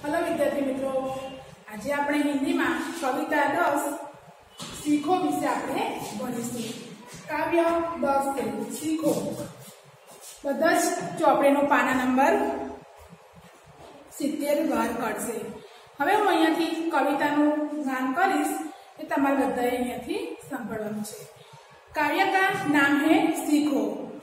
Hello विद्यार्थी मित्रों, आज આપણે હિન્દીમાં કવિતા 10 શીખો વિશે આપણે ભણીશું। કાવ્ય 10 શીખો। બધા જ ચોપડીનો પાના નંબર 70 બહાર કાઢશે। હવે હું અહીંયાથી કવિતાનું ગાન કરીશ એ તમારે બધાએ અહીંયાથી સાંભળવાનું છે। काव्य का नाम है सीखो।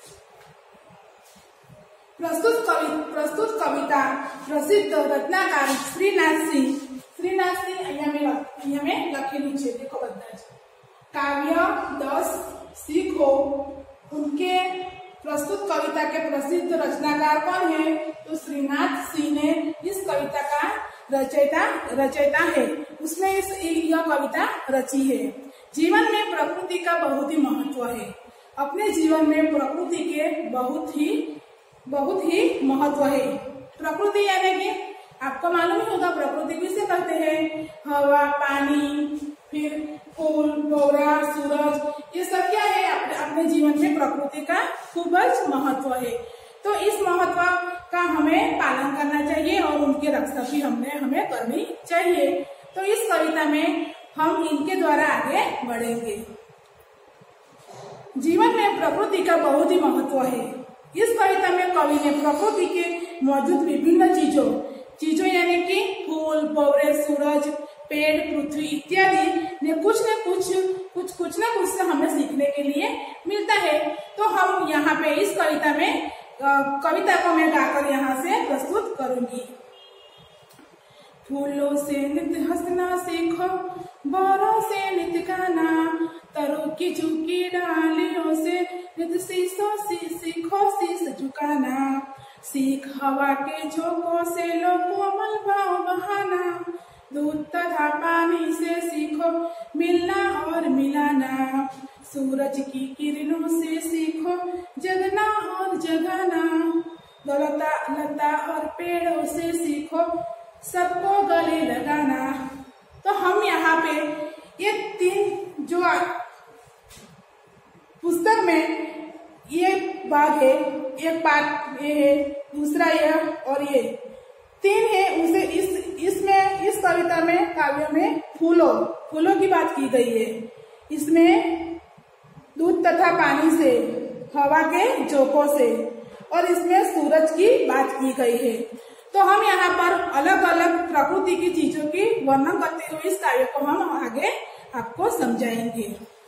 प्रस्तुत कविता प्रसिद्ध रत्नाकार श्रीनाथ सिंह अहिया में लखेलू है। देखो बता काव्य 10 सीखो। उनके प्रस्तुत कविता के प्रसिद्ध रचनाकार कौन है? तो श्रीनाथ सिंह ने इस कविता का रचयिता है। उसने यह कविता रची है। जीवन में प्रकृति का बहुत ही महत्व है। अपने जीवन में प्रकृति के बहुत ही महत्व है। प्रकृति यानी कि आपको मालूम ही होगा प्रकृति किसे कहते हैं? हवा, पानी, फिर फूल, भौरा, सूरज, ये सब क्या है? अपने जीवन में प्रकृति का खूब महत्व है। तो इस महत्व का हमें पालन करना चाहिए और उनकी रक्षा भी हमें करनी चाहिए। तो इस कविता में हम इनके द्वारा आगे बढ़ेंगे। जीवन में प्रकृति का बहुत ही महत्व है। इस कविता में कवि ने प्रकृति के मौजूद विभिन्न चीजों यानी कि फूल, भौरे, सूरज, पेड़, पृथ्वी इत्यादि ने कुछ न कुछ से हमें सीखने के लिए मिलता है। तो हम यहाँ पे इस कविता को मैं गाकर यहाँ से प्रस्तुत करूंगी। फूलों से नित्य हंसना सीखो, बौरों से नित्य गाना, तरों की झुकी डालियों से नित्य सीखो शीश झुकाना। सीख हवा के झोंकों से लो कोमल भाव बहाना। दूध तथा पानी से सीखो मिलना और मिलाना। सूरज की किरणों से सीखो जगना और जगाना। लता और पेड़ों से सीखो सबको गले लगाना। तो हम यहाँ पे ये 3 जो पुस्तक में ये भाग है, एक पार्ट ये है, दूसरा यह और ये 3 है। उसे इसमें इस कविता में काव्य में फूलों की बात की गई है। इसमें दूध तथा पानी से, हवा के झोंकों से और इसमें सूरज की बात की गई है। तो हम यहाँ पर अलग अलग प्रकृति की चीजों की वर्णन करते हुए इस कार्य को हम आगे आपको समझाएंगे।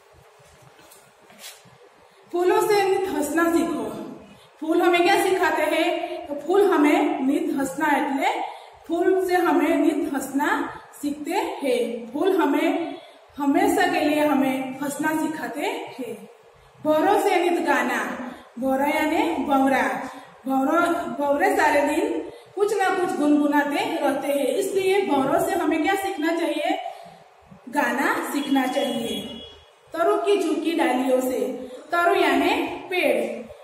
फूलों से नित हंसना सीखो। फूल हमें क्या सिखाते हैं? तो फूल हमें नित हंसना એટલે फूल से हमें नित हंसना सीखते हैं। फूल हमें हमेशा के लिए हमें हंसना सिखाते हैं। भौरों से नित गाना। भौरा यानी भौरे सारे दिन कुछ ना कुछ गुनगुनाते रहते हैं। इसलिए भौरों से हमें क्या सीखना चाहिए? गाना सीखना चाहिए। तरु की झुकी डालियों से, तरु यानी पेड़,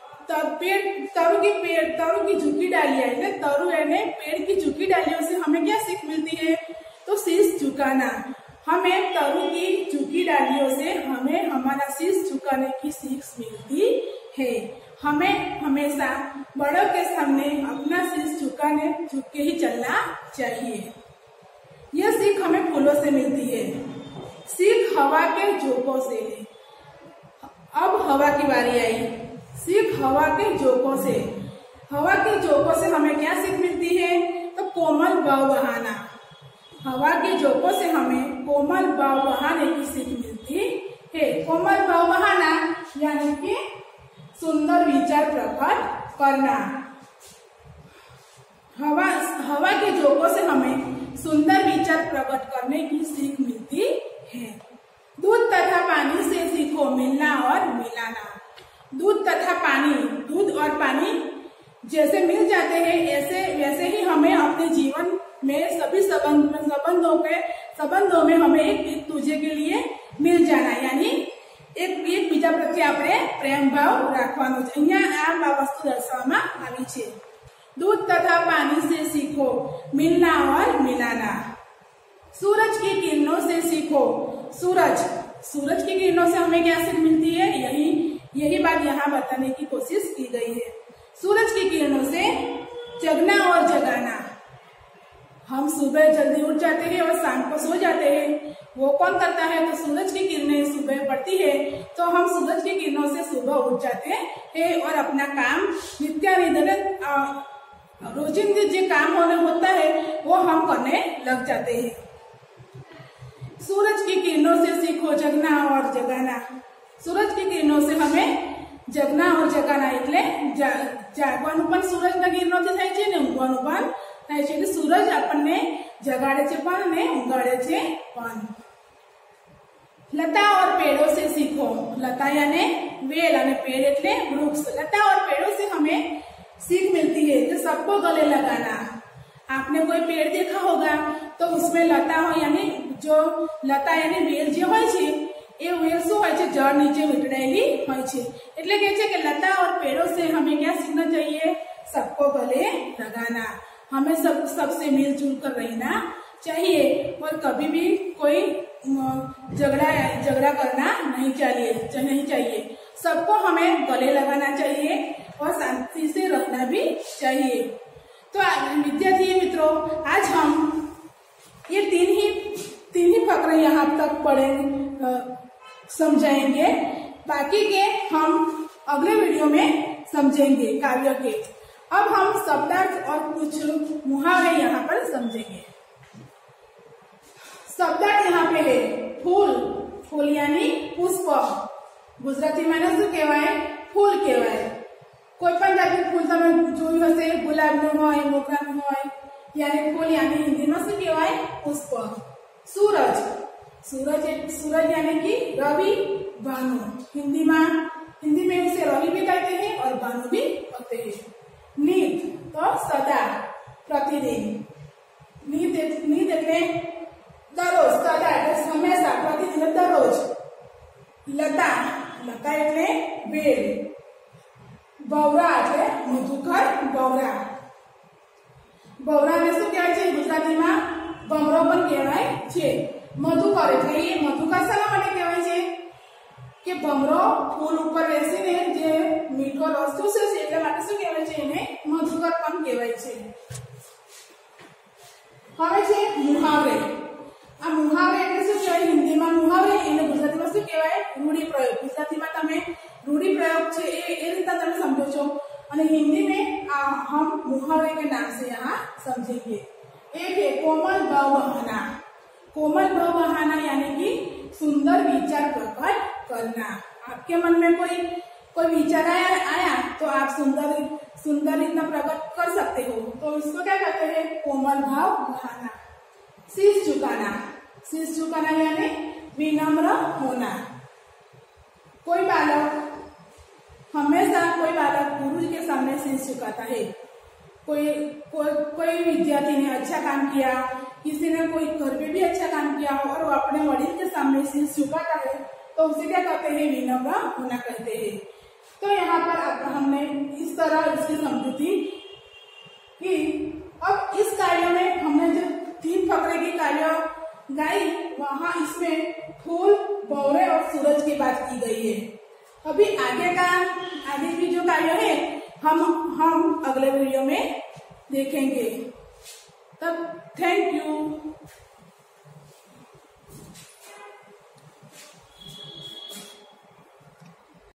तरु की झुकी डालियां है। तरु यानी पेड़ की झुकी डालियों से हमें क्या सीख मिलती है? तो शीश झुकाना। हमें तरु की झुकी डालियों से हमें हमारा शीश झुकाने की सीख मिलती है। हमें हमेशा बड़ों के सामने अपना शीश झुक के ही चलना चाहिए। यह सीख हमें फूलों से मिलती है। सीख हवा के झोंकों से। अब हवा की बारी आई। सीख हवा के झोंकों से। हवा के झोंकों से हमें क्या सीख मिलती है? तो कोमल भाव बहाना। हवा के झोंकों से हमें कोमल भाव बहाने की सीख मिलती है। कोमल भाव बहाना यानी कि सुंदर विचार प्रकट करना। हवा के झोंकों से हमें सुंदर विचार प्रकट करने की सीख मिलती है। दूध तथा पानी से सीखो मिलना और मिलाना। दूध तथा पानी, दूध और पानी जैसे मिल जाते हैं वैसे ही हमें अपने जीवन में सभी संबंधों में हमें एक दूसरे के लिए मिल जाना यानी एक बीजा प्रत्ये આપણે પ્રેમ ભાવ રાખવાનો છે। અહીંયા આ વસ્તુ દર્શાવવામાં આવી છે। दूध तथा पानी से सीखो मिलना और मिलाना। सूरज की किरणों से सीखो। सूरज की किरणों से हमें क्या सीख मिलती है? यही बात यहाँ बताने की कोशिश की गई है। सूरज की किरणों से जगना और जगाना। हम सुबह जल्दी उठ जाते हैं और शाम को सो जाते हैं। वो कौन करता है? तो सूरज की किरणें सुबह पड़ती है तो हम सूरज की किरणों से सुबह उठ जाते हैं और अपना काम नित्यानिदन रोजिंदे जो काम होने होता है वो हम करने लग जाते हैं। सूरज की किरणों से सीखो जगना और जगाना। सूरज की किरणों से हमें जगना और जगाना એટલે જાગવાનું પણ સૂરજના કિરણોથી થાય છે ને ઊંઘવાનું પણ થાય છે। એટલે સૂરજ આપણને જગાડે છે પણ ને ઊંઘાડે છે પણ। लता और पेड़ों से सीखो। लता यानी वेल और पेड़ એટલે वृक्ष। लता और पेड़ों से हमें सीख मिलती है कि सबको गले लगाना। आपने कोई पेड़ देखा होगा तो उसमें लता हो यानी जो लता यानी वेल जो હોય છે એ વેલ શું હોય છે? જળ નીચે વીંટળાયેલી હોય છે। એટલે કે છે કે लता और पेड़ों से हमें क्या सीखना चाहिए? सबको गले लगाना। हमें सबसे मिलजुल कर रहना चाहिए और कभी भी कोई झगड़ा करना नहीं चाहिए। सबको हमें गले लगाना चाहिए और शांति से रहना भी चाहिए। तो विद्यार्थी मित्रों, आज हम ये तीन ही फकरे यहाँ तक पढ़ेंगे, समझाएंगे। बाकी के हम अगले वीडियो में समझेंगे काव्य के। अब हम शब्दार्थ और कुछ मुहावरे यहाँ पर समझेंगे। शब्दार्थ यहाँ पे है फूल। फूल यानी पुष्प। गुजराती में शू कहवाय? फूल कहवाय। कोई पण जातनु फूल तमे जोयुं हशे, गुलाबनुं होय, मोगरानुं होय, यानी फूल यानी हिंदी में शू कहवाय? पुष्प। सूरज। सूरज यानी कि रवि, भानु। हिंदी में उसे रवि भी कहते हैं और भानु भी कहते हैं। नीत तो सदा, प्रतिदिन। नीत એટલે दररोज, सदा એટલે હંમેશા, प्रतिदिन दररोज। लता એટલે વેલ। भवरा એટલે મધુકર ભવરા। ભવરાને શું કહેવાય છે? ગુજરાતીમાં ભમરો પણ કહેવાય છે। મધુકર એટલે એ મધુકર શાના માટે કહેવાય છે? કે ભમરો ફૂલ ઉપર બેસીને જે મીઠો રસ ચૂસે છે એટલે માટે શું કહેવાય છે? એને મધુકર પણ કહેવાય છે। હવે છે મુહાવરે। આ મુહાવરે એટલે શું કહેવાય? હિન્દીમાં મુહાવરે એને ગુજરાતીમાં શું કહેવાય? રૂઢિપ્રયોગ। ગુજરાતીમાં તમે रूढ़िप्रयोग છે એ રીતે તમે સમજો છો અને हिंदी में हम मुहावरे के नाम से यहाँ समझेंगे। एक है कोमल भाव बहाना। कोमल भाव बहाना यानी कि सुंदर विचार प्रकट करना। आपके मन में कोई विचार आया तो आप सुंदर इतना प्रकट कर सकते हो, तो इसको क्या कहते हैं? कोमल भाव बहाना। शीश झुकाना। शीश झुकाना यानी विनम्र होना। कोई बालक गुरु के सामने शीश झुकाता है। कोई विद्यार्थी ने अच्छा काम किया, किसी ने कोई घर पे भी अच्छा काम किया और वो अपने वडील के सामने शीश झुकाता है तो उसे क्या कहते हैं? विनम्र होना कहते हैं। तो यहाँ पर हमने इस तरह इसकी समझूती कि अब इस कार्य में हमने जो 3 फकरे की कार्य गाई वहां इसमें फूल, भंवरे और सूरज की बात की गई है। अभी आगे की जो कार्य है हम अगले वीडियो में देखेंगे। तब थैंक यू।